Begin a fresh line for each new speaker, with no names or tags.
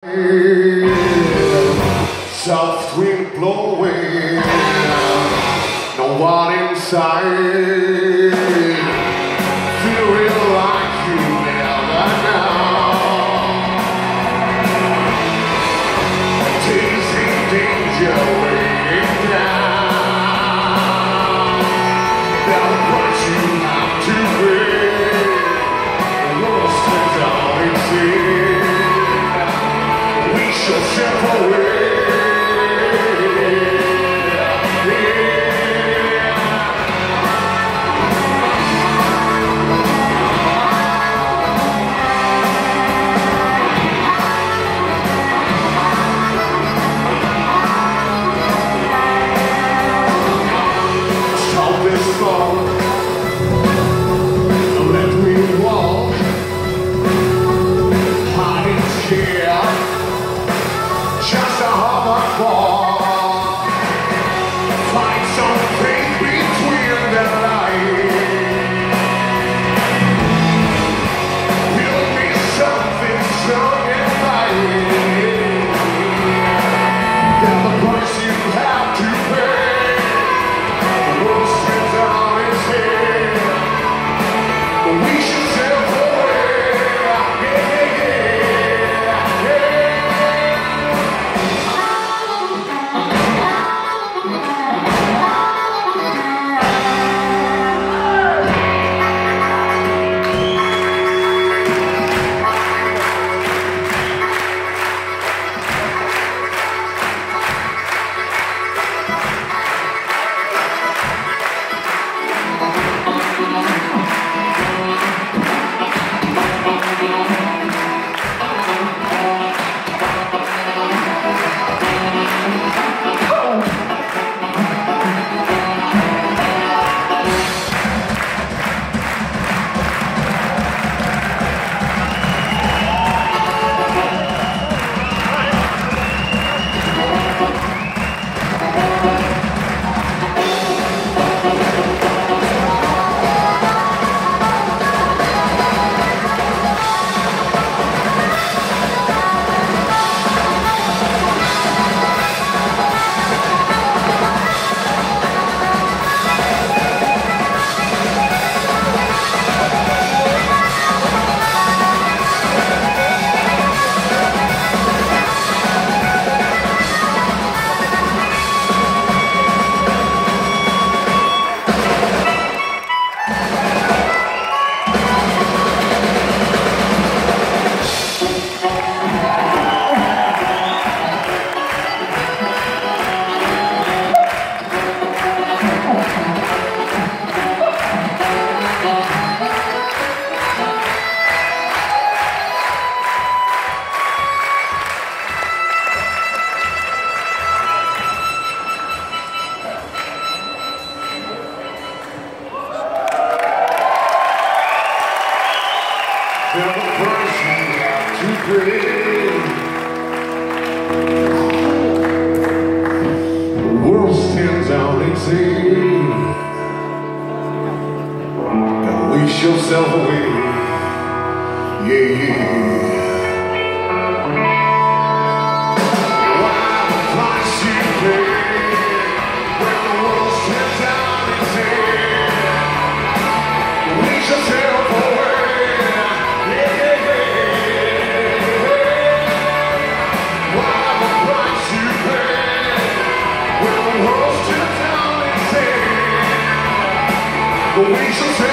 Soft wind blowing, no one inside. Feeling like you never know. Tasting danger weighing down. Now the price you have to pay. The world stands out in sin. We shall separate. Let me walk, hiding here, just a hard fall. Find something between the lines. Build me something strong and fine. There's a price you have to pay. The world stands on its head. We should sail away. There's a price you have to pay. The world stands out and sing. And we shall sail away. Yeah, yeah. Whatever price you pay, when the world stands out and sing, we shall sail away. We shall say